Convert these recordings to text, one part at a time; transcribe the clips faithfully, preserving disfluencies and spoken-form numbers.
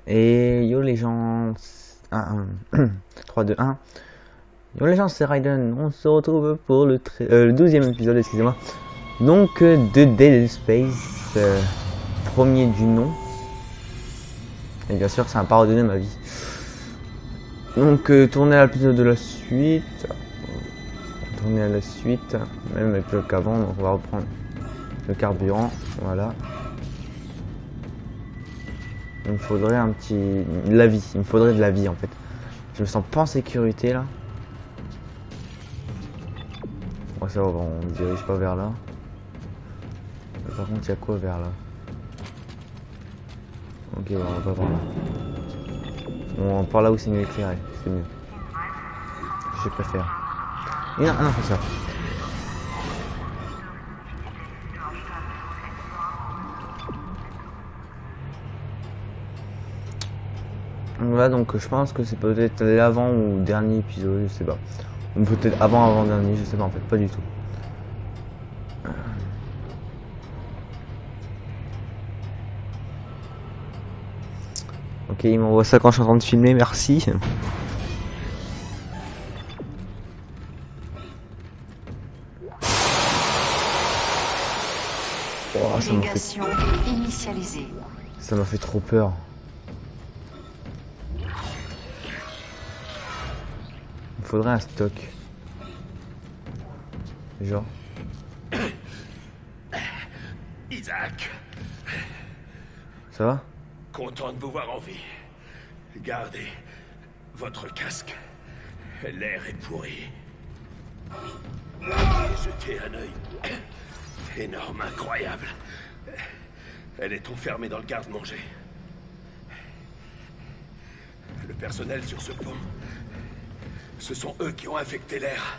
Et yo les gens, un, un. trois, deux, un. Yo les gens, c'est Raiden, on se retrouve pour le, euh, le douzième épisode, excusez-moi. Donc euh, de Dead Space, euh, premier du nom. Et bien sûr c'est un parodonné ma vie. Donc euh, tourner à l'épisode de la suite. Tourner à la suite, même l'épisode qu'avant, donc on va reprendre le carburant, voilà. Il me faudrait un petit... de la vie, il me faudrait de la vie en fait. Je me sens pas en sécurité là. Bon ça va, on ne dirige pas vers là. Mais par contre il y a quoi vers là? Ok, bon, on va pas par là. Bon, par là où c'est mieux éclairé, c'est mieux. Je préfère. Et non, non, c'est ça. Voilà, donc je pense que c'est peut-être l'avant ou dernier épisode, je sais pas. Ou peut-être avant, avant dernier, je sais pas en fait, pas du tout. Ok, il m'envoie ça quand je suis en train de filmer, merci. Oh, ça m'a fait... ça m'a fait trop peur. Il faudrait un stock. Genre. Isaac. Ça va? Content de vous voir en vie. Gardez votre casque. L'air est pourri. Jetez un œil. Énorme, incroyable. Elle est enfermée dans le garde-manger. Le personnel sur ce pont, ce sont eux qui ont infecté l'air.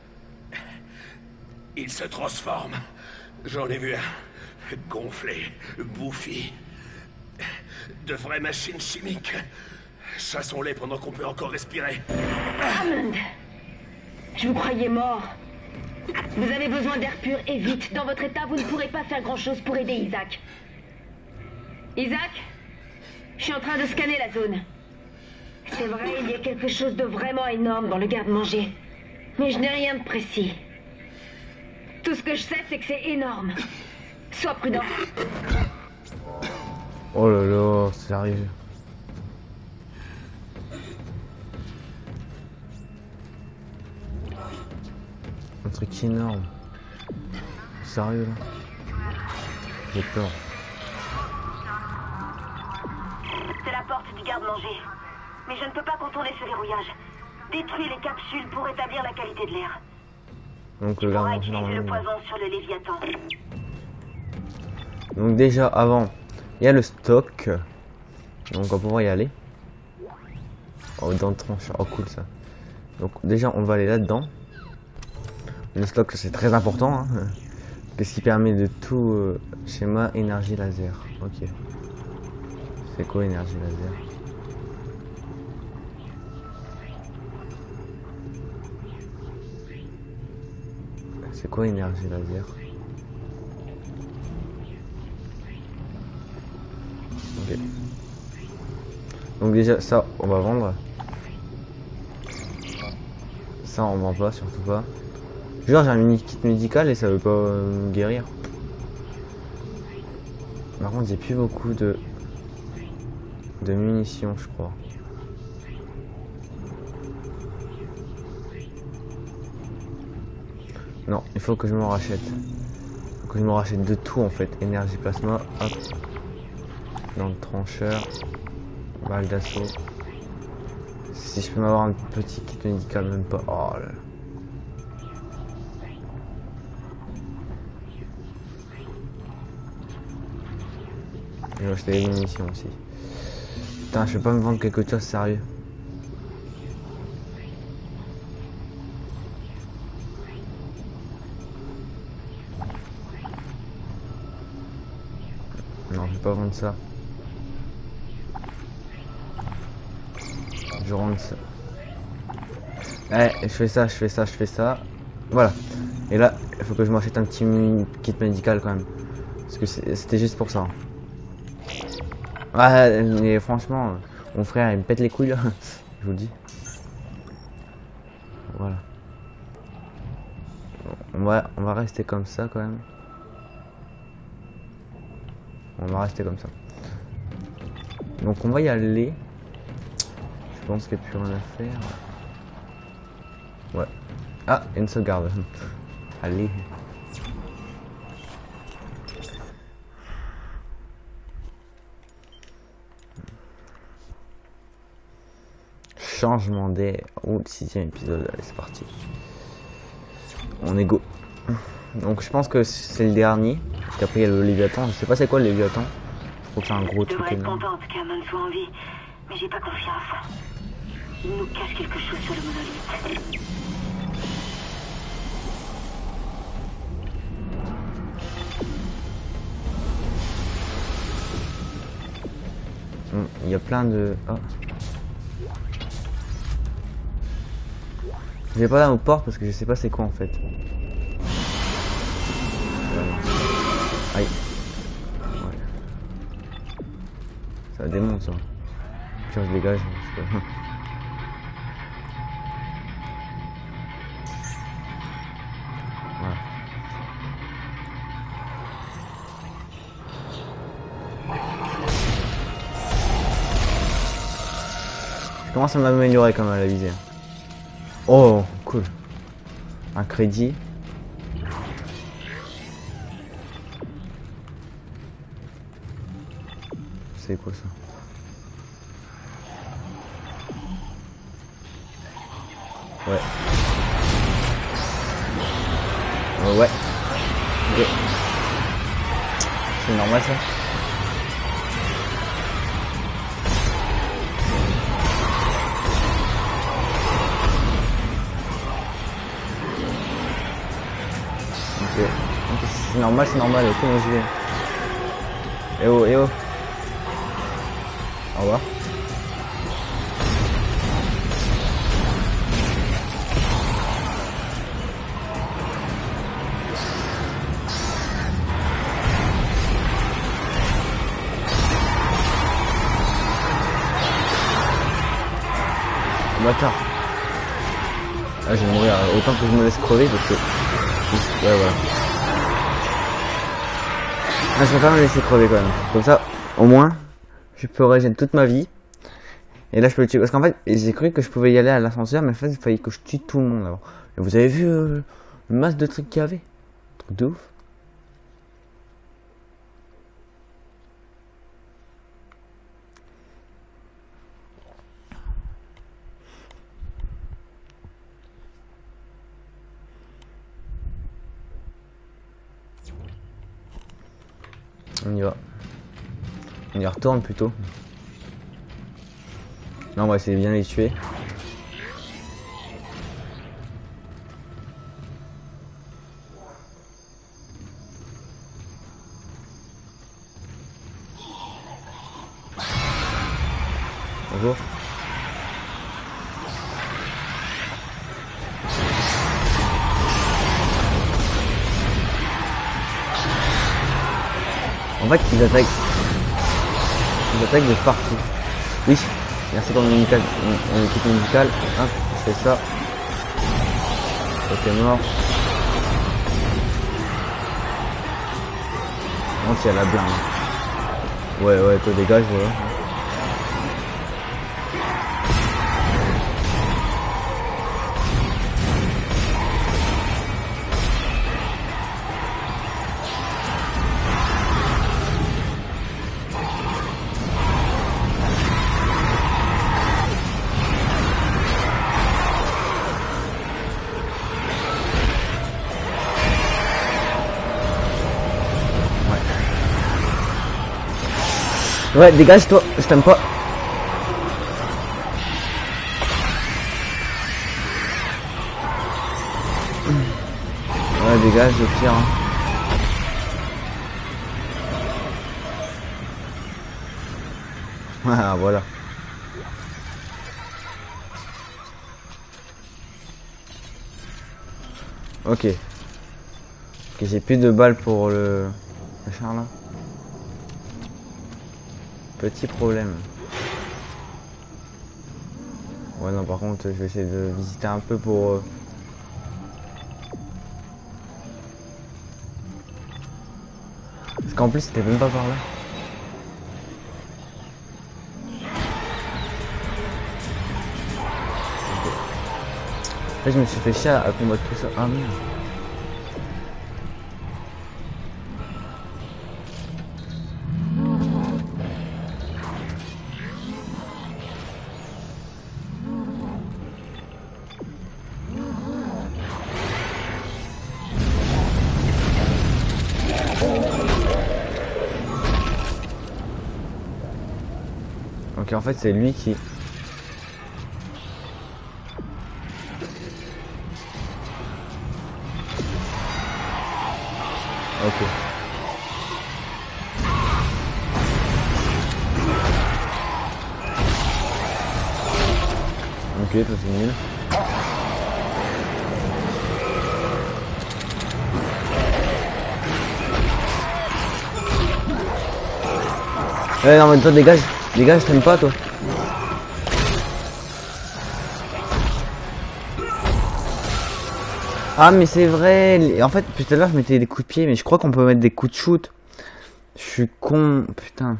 Ils se transforment. J'en ai vu un. Gonflé, bouffi. De vraies machines chimiques. Chassons-les pendant qu'on peut encore respirer. Hammond, je vous croyais mort. Vous avez besoin d'air pur et vite. Dans votre état, vous ne pourrez pas faire grand-chose pour aider Isaac. Isaac, je suis en train de scanner la zone. C'est vrai, il y a quelque chose de vraiment énorme dans le garde-manger. Mais je n'ai rien de précis. Tout ce que je sais, c'est que c'est énorme. Sois prudent. Oh là là, c'est arrivé. Un truc énorme. Sérieux là? J'ai peur. C'est la porte du garde-manger. Mais je ne peux pas contourner ce verrouillage. Détruis les capsules pour rétablir la qualité de l'air. Donc Tu le pourras garde-manger utiliser le normalement. poison sur le Léviathan. Donc déjà avant, il y a le stock. Donc on va pouvoir y aller. Oh, dans le trancheur. Oh cool ça. Donc déjà on va aller là-dedans. Le stock c'est très important. Hein. Qu'est-ce qui permet de tout euh, schéma énergie laser. Ok. C'est quoi énergie laser? C'est quoi énergie laser? Ok. Donc déjà ça on va vendre. Ça on vend pas, surtout pas. Genre j'ai un mini kit médical et ça veut pas euh, me guérir. Par contre j'ai plus beaucoup de de munitions je crois. Non, il faut que je m'en rachète. Il faut que je me rachète de tout en fait. Énergie plasma, hop. Dans le trancheur. Balle d'assaut. Si je peux m'avoir un petit kit médical, même pas. Oh là là. Je vais acheter des munitions aussi. Putain, je vais pas me vendre quelque chose sérieux. Non, je vais pas vendre ça. Je rentre ça. Eh, je fais ça, je fais ça, je fais ça. Voilà. Et là, il faut que je m'achète un petit kit médical quand même. Parce que c'était juste pour ça. Ah, mais franchement, mon frère il me pète les couilles là, je vous le dis. Voilà. On va, on va rester comme ça quand même. On va rester comme ça. Donc on va y aller. Je pense qu'il n'y a plus rien à faire. Ouais. Ah, une sauvegarde. Allez. Changement d'air. Oh, le sixième épisode. Allez, c'est parti. On est go. Donc je pense que c'est le dernier. Parce qu'après il y a le Léviathan. Je sais pas c'est quoi le Léviathan. Je trouve que c'est un gros Je truc devrais être énorme. contente qu'Amon soit en vie, mais j'ai pas confiance. Il nous cache quelque chose sur le monolithe. Hum, Il y a plein de... Oh. Je vais pas là aux portes parce que je sais pas c'est quoi en fait. Aïe. Ouais. Ça démonte ça. Puis je dégage. Parce que... Voilà. Je commence à m'améliorer quand même à la visée. Oh, cool. Un crédit. C'est quoi ça? Ouais. Euh, ouais. Ok. C'est normal ça? Ok, okay. C'est normal, c'est normal, ok, moi j'y vais. Eh oh, eh oh. Au revoir. Bâtard. Ah, je vais mourir, autant que je me laisse crever parce que... Ouais, voilà. Ah, je vais pas me laisser crever quand même. Comme ça, au moins, je peux régénérer toute ma vie. Et là, je peux le tuer. Parce qu'en fait, j'ai cru que je pouvais y aller à l'ascenseur, mais en fait, il fallait que je tue tout le monde avant. Et vous avez vu euh, le masse de trucs qu'il y avait? Truc de ouf. On y va. On y retourne plutôt. Non, on va essayer de bien les tuer. Bonjour. En fait, ils attaquent. Ils attaquent de partout. Oui, merci pour mon médical, mon équipe médicale. Hop, je fais ça. Ok, mort. Non, c'est à la blinde. Ouais, ouais, toi dégage, voilà. Ouais, dégage-toi, je t'aime pas. Ouais, dégage, au pire. Hein. Ah, voilà. Ok. Ok, j'ai plus de balles pour le machin là. petit problème. Ouais non par contre je vais essayer de visiter un peu pour... Euh... Parce qu'en plus c'était même pas par là. Là je me suis fait chier à combattre tout ça. Ah merde. Ok en fait c'est lui qui... Ok. Ok, ça c'est nul. Eh non mais toi dégage, dégage, t'aimes pas toi. Ah mais c'est vrai, en fait tout à l'heure je mettais des coups de pied mais je crois qu'on peut mettre des coups de shoot. Je suis con, putain.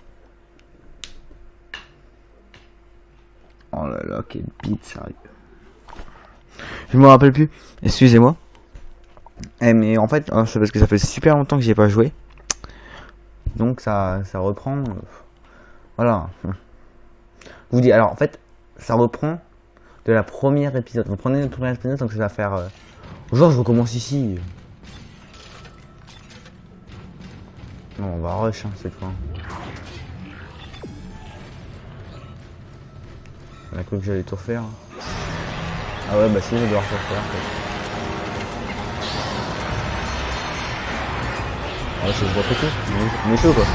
Oh là là, quel bite, sérieux. Je me rappelle plus, excusez-moi. Eh mais en fait, c'est parce que ça fait super longtemps que j'y ai pas joué. Donc ça, ça reprend. Voilà. Je vous dis, alors en fait, ça reprend de la première épisode. Vous prenez le premier épisode, donc ça va faire... Euh... Genre je recommence ici. Non, on va rush hein, cette fois. On a cru que j'allais tout refaire. Ah ouais bah si je vais devoir tout refaire en fait. Ah ouais, je refais tout. On est chaud quoi.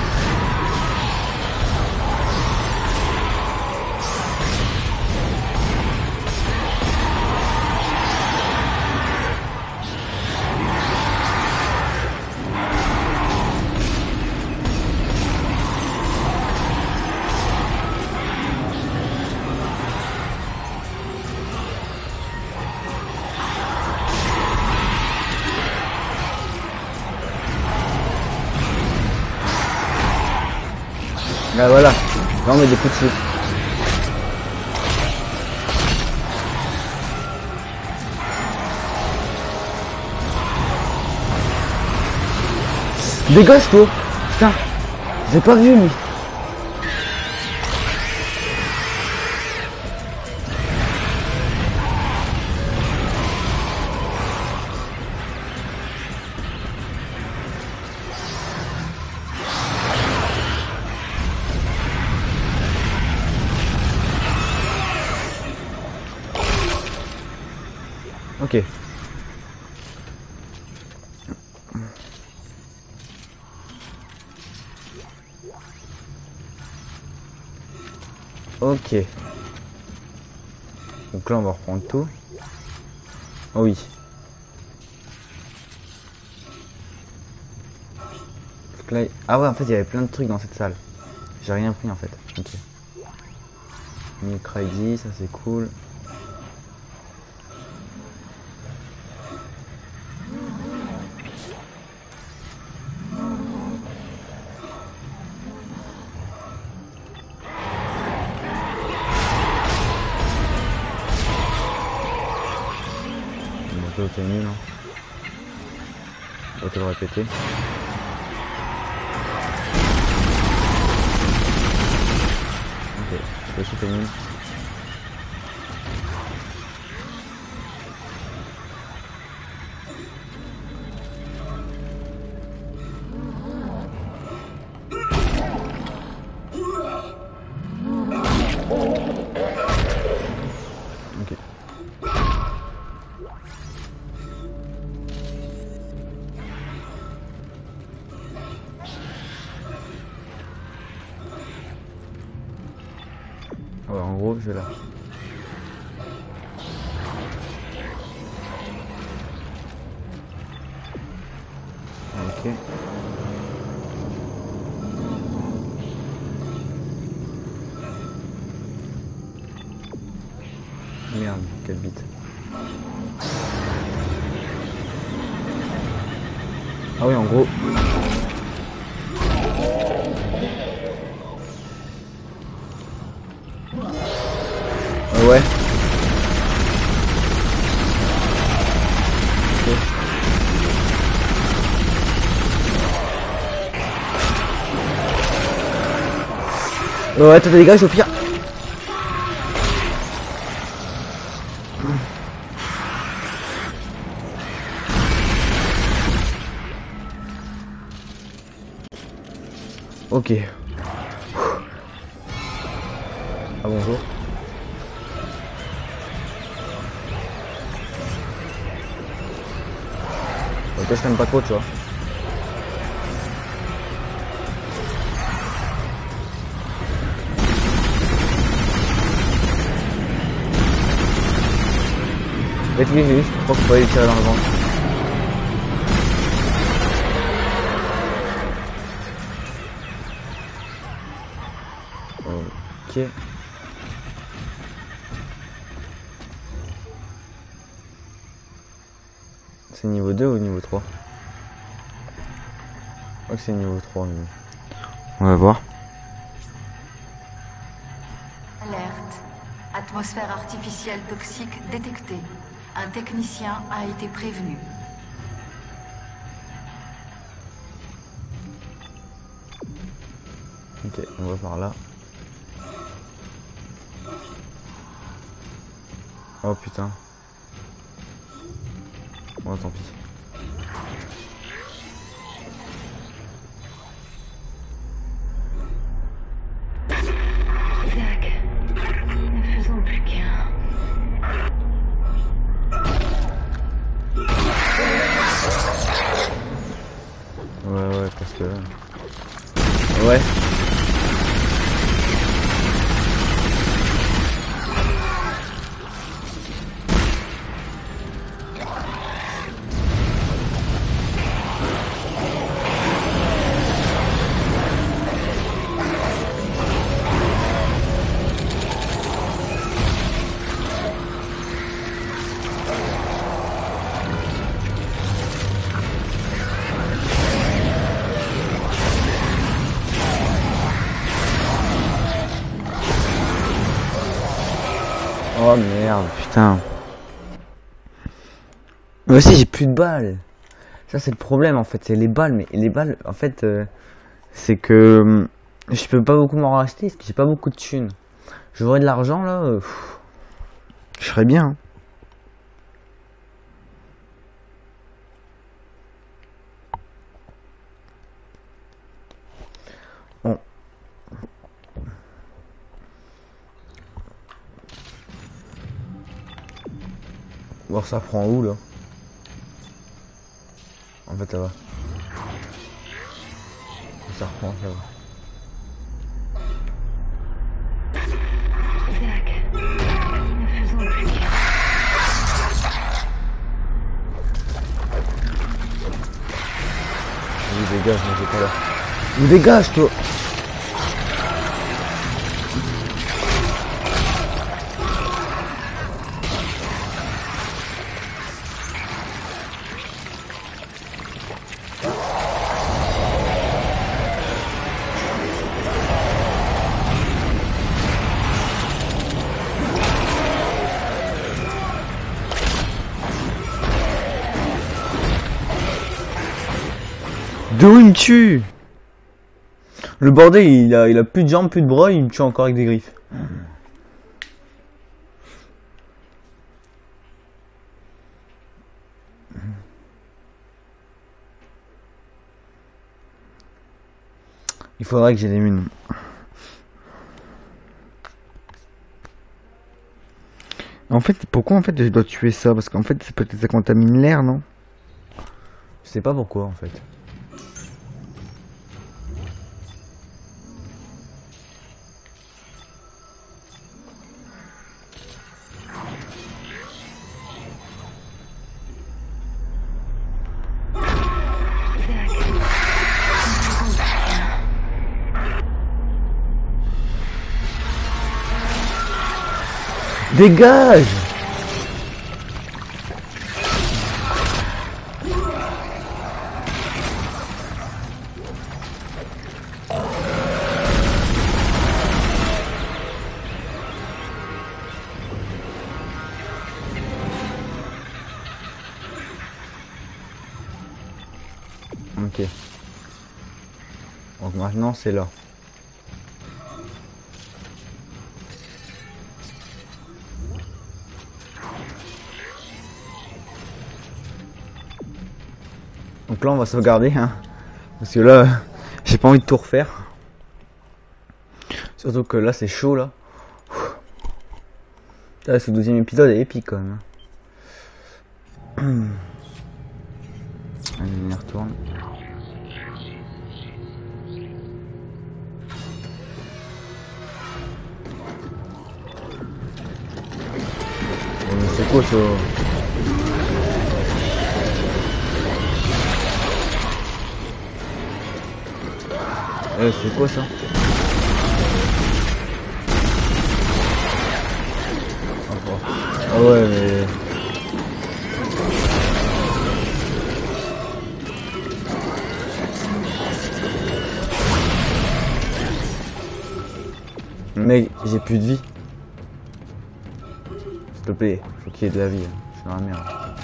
Là voilà, là on met des coups de shoot. Dégage toi. Putain, j'ai pas vu lui. Ok. Ok. Donc là on va reprendre tout. Oh oui. Donc là... Ah ouais en fait il y avait plein de trucs dans cette salle. J'ai rien pris en fait. Ok. Milk I D, ça c'est cool. T'es nul hein. On va te le répéter. Ok, toi aussi t'es nul. Ok. Ouais, en gros, je vais là. Ok. Merde, quelle bite. Ah oui, en gros. Euh, ouais. Okay. Ouais, t'as des dégâts au pire. Ok. Ah bonjour. Ok, je t'aime pas trop, tu vois. Vite, vite, vite, je crois qu'il faut aller tirer dans le ventre. Ok. C'est niveau deux ou niveau trois? Je crois que c'est niveau trois. Mais... on va voir. Alerte. Atmosphère artificielle toxique détectée. Un technicien a été prévenu. Ok, on va par là. Oh putain. Bon, tant pis. Isaac, ne faisons plus qu'un. Ouais, ouais, parce que... ouais. Oh merde, putain. Moi aussi j'ai plus de balles. Ça c'est le problème en fait, c'est les balles. Mais les balles en fait euh, c'est que euh, je peux pas beaucoup m'en racheter parce que j'ai pas beaucoup de thunes. Je voudrais de l'argent là. Euh, pff, je serais bien. Hein. Bon. Bon, ça prend où là? En fait ça va. Ça reprend, ça va. Isaac, ne faisons plus qu'un. Vous dégage, moi j'ai pas là. Vous dégage toi. D'où il me tue? Le bordel, il a, il a plus de jambes, plus de bras, il me tue encore avec des griffes. Il faudrait que j'élimine. En fait, pourquoi en fait je dois tuer ça? Parce qu'en fait, c'est peut-être ça contamine l'air, non? Je sais pas pourquoi en fait. Dégage! Ok. Donc maintenant c'est là. Donc là on va sauvegarder hein. Parce que là j'ai pas envie de tout refaire. Surtout que là c'est chaud là. Là, ce douzième épisode est épique quand même. Allez, on y retourne. Oh, mais c'est quoi ça? Eh, c'est quoi ça? Ah ouais, mais... Mec, j'ai plus de vie. S'il te plaît, faut qu'il y ait de la vie. Je suis dans la merde.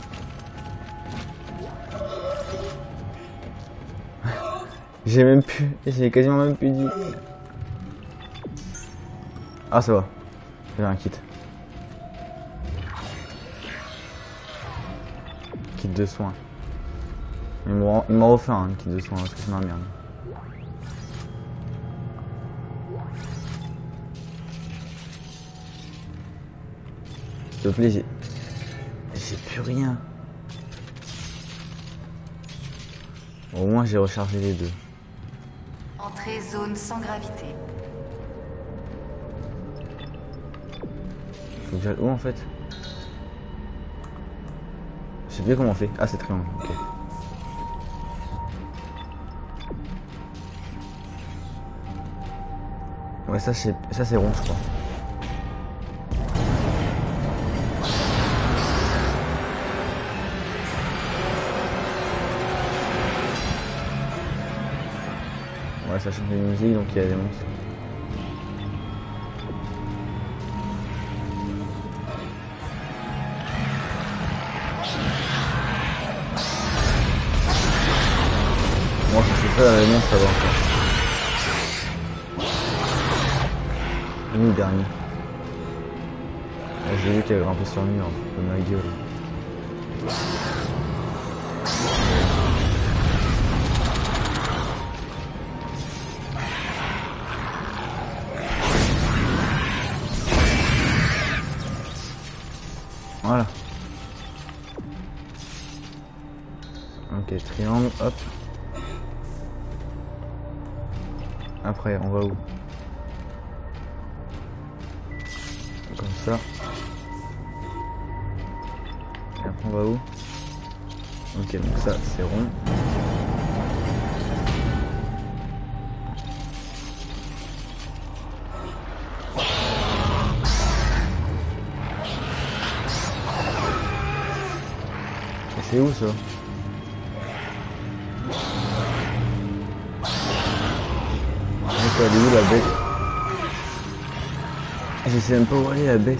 J'ai même plus... J'ai quasiment même plus de vie. Ah, ça va. J'ai un kit. Kit de soins. Il m'a refait un kit de soins parce que c'est ma merde. S'il te plaît, j'ai... J'ai plus rien. Au moins j'ai rechargé les deux. Entrée zone sans gravité. Faut que j'aille où en fait? Je sais plus comment on fait. Ah c'est triangle, ok. Ouais ça c'est ça c'est rond je crois. Ouais ça change de musique donc il y a des monstres. Moi je sais pas les monstres ça va encore. Nous le dernier. J'ai vu qu'il avait grimpé sur le mur, comme ma gueule. Voilà. Ok, triangle, hop. Après, on va où? Comme ça. Et après, on va où? Ok, donc ça, c'est rond. C'est où ça? Elle est où la bête? Je sais même pas où aller la bête.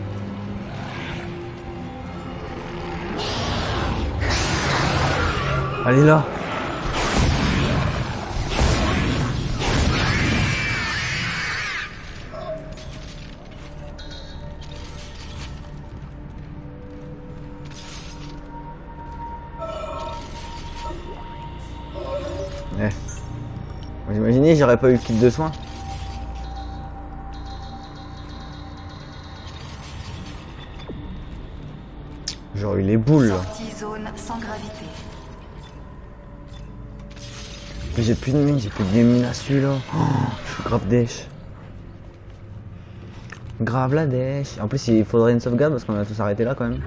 Elle est là. Eh. Vous imaginez, j'aurais pas eu le kit de soins. J'aurais eu les boules. Sortie zone sans gravité. Mais j'ai plus de mine, j'ai plus de mine à celui-là. Oh, je suis grave dèche. Grave la dèche. En plus, il faudrait une sauvegarde parce qu'on a tous arrêté là quand même.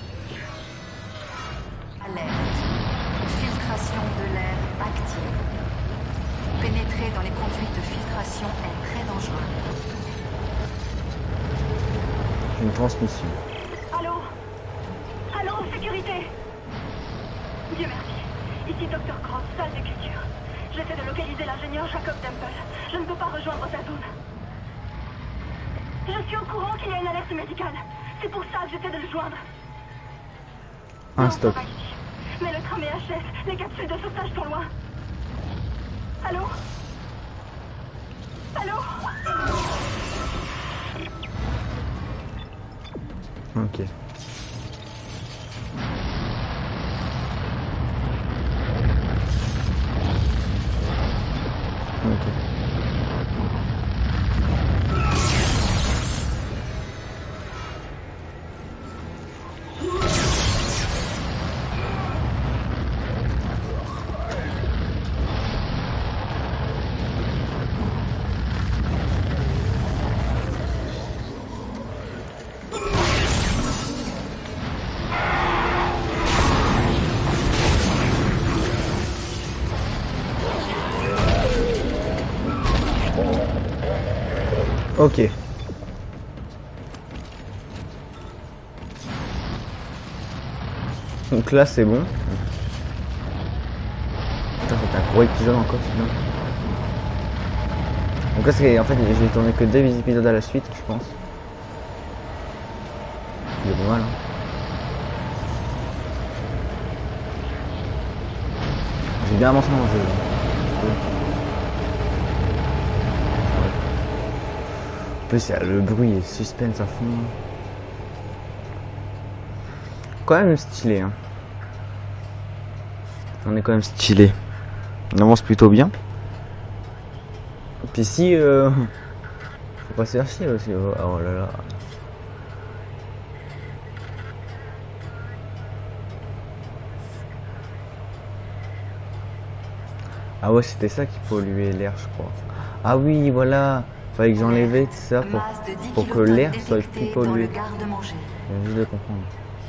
Alerte. Filtration de l'air active. Pénétrer dans les conduites de filtration est très dangereux. Une transmission. Allô? Allô, sécurité? Dieu merci. Ici Docteur Cross, salle d'écriture. J'essaie de localiser l'ingénieur Jacob Temple. Je ne peux pas rejoindre sa zone. Je suis au courant qu'il y a une alerte médicale. C'est pour ça que j'essaie de le joindre. Un Non, stop. ça va ici. Mais le tram est H S. Les capsules de sauvetage sont loin. Allô? Allô? Ok. Ok. Ok. Donc là c'est bon. Putain, c'est un gros épisode encore celui-là. Donc là c'est en fait j'ai tourné que deux épisodes à la suite je pense. Il est pas mal hein. J'ai bien avancé dans le jeu. En plus, il y a le bruit et le suspense à fond. Quand même stylé. Hein. On est quand même stylé. On avance plutôt bien. Et puis si... Euh... Faut pas se faire chier aussi. Oh, oh là là. Ah ouais, c'était ça qui polluait l'air, je crois. Ah oui, voilà. Fallait que j'enlevais ça pour, pour que l'air soit plus pollué. Je viens juste de comprendre.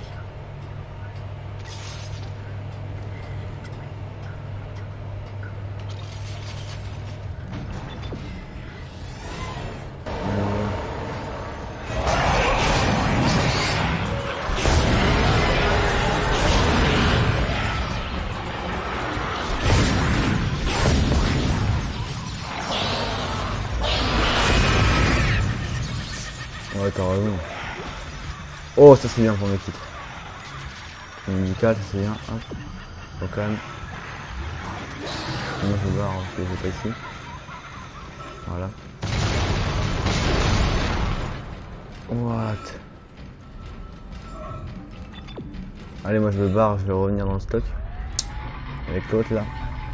Ouais, t'as raison. Oh, ça c'est bien pour mes titres. Médical, ça c'est bien. Hop. Faut quand même. Moi je vais voir ce que j'ai pas ici. Voilà. What? Allez, moi je me barre, je vais revenir dans le stock. Avec l'autre là.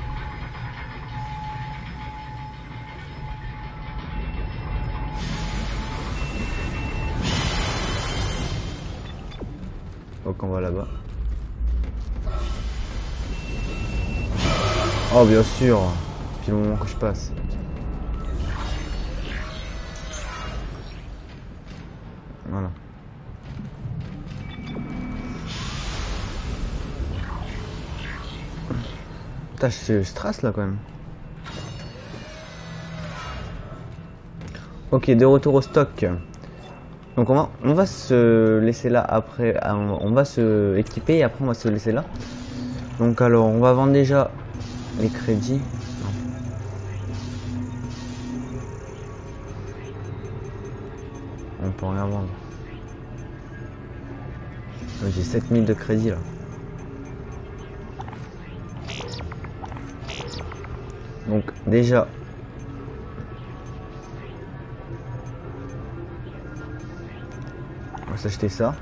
Donc on va là-bas. Oh bien sûr. Depuis le moment que je passe. Voilà. Putain, je stresse là quand même. Ok, de retour au stock. Donc on va, on va se laisser là après, on va se équiper et après on va se laisser là. Donc alors on va vendre déjà les crédits. Non. On peut rien vendre. J'ai sept mille de crédit là. Donc déjà on va s'acheter ça.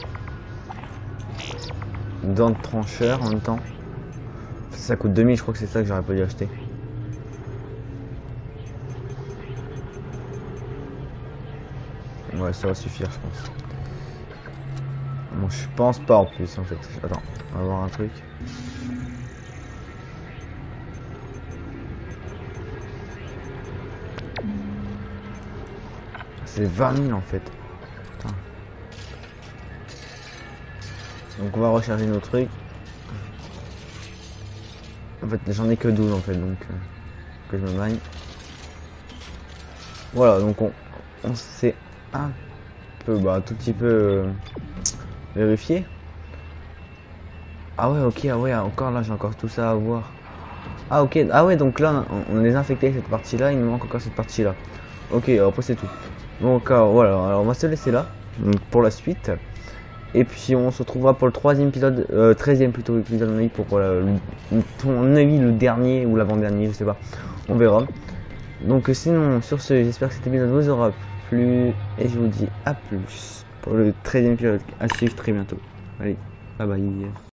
Dents de trancheur en même temps. Ça coûte deux mille, je crois que c'est ça que j'aurais pas dû acheter. Ouais, ça va suffire, je pense. Bon, je pense pas en plus en fait. Attends, on va voir un truc. C'est vingt mille en fait. Putain. Donc on va recharger nos trucs. En fait j'en ai que douze en fait, donc euh, que je me magne. Voilà, donc on, on s'est un peu, bah un tout petit peu euh, vérifié. Ah ouais, ok, ah ouais, encore là j'ai encore tout ça à voir. Ah ok, ah ouais, donc là on, on a désinfecté cette partie là, il nous manque encore cette partie là. Ok, alors après c'est tout. Donc euh, voilà, alors on va se laisser là pour la suite. Et puis on se retrouvera pour le troisième épisode, euh, treizième plutôt épisode à mon avis, pour euh, le, ton avis le dernier ou l'avant-dernier, je sais pas. on verra. Donc sinon, sur ce, j'espère que cet épisode vous aura plu et je vous dis à plus pour le treizième épisode à suivre très bientôt. Allez, bye bye.